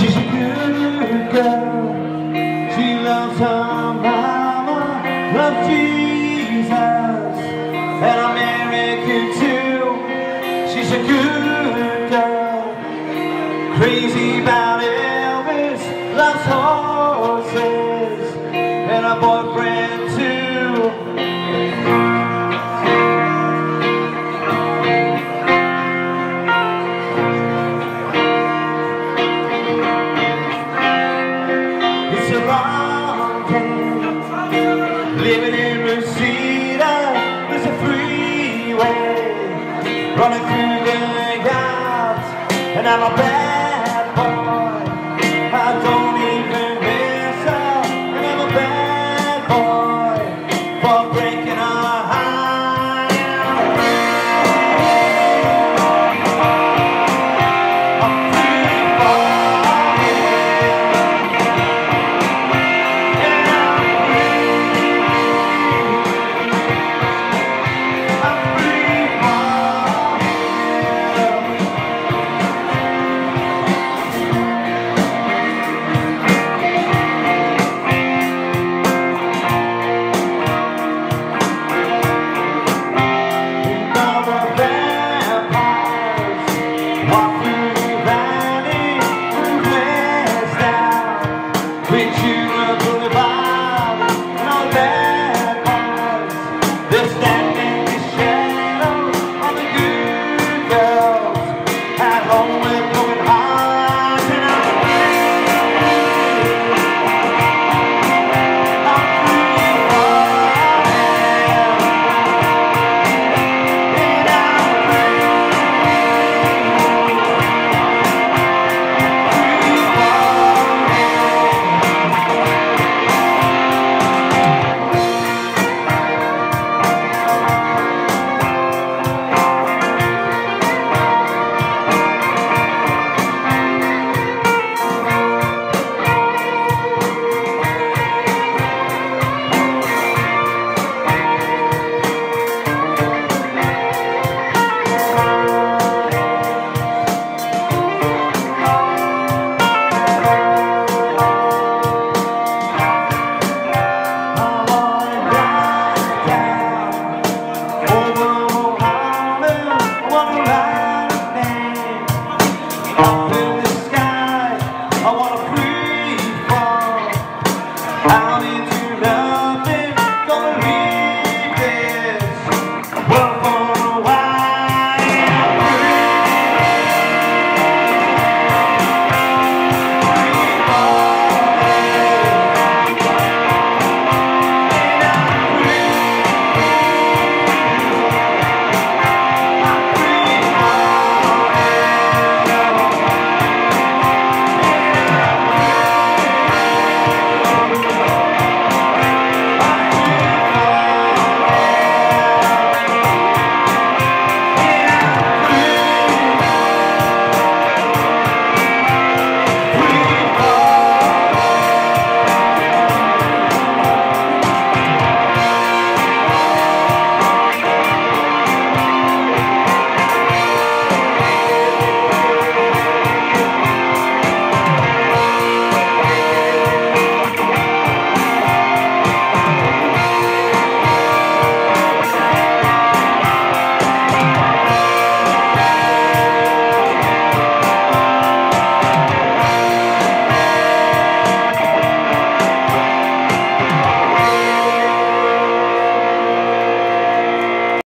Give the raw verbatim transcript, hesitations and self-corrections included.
She's a good girl. She loves her mama, loves Jesus, and America too. She's a good girl, crazy about Elvis, loves horses, and her boyfriend too. It's a long day, living in Reseda. There's a freeway running through the yards, and I'm a bad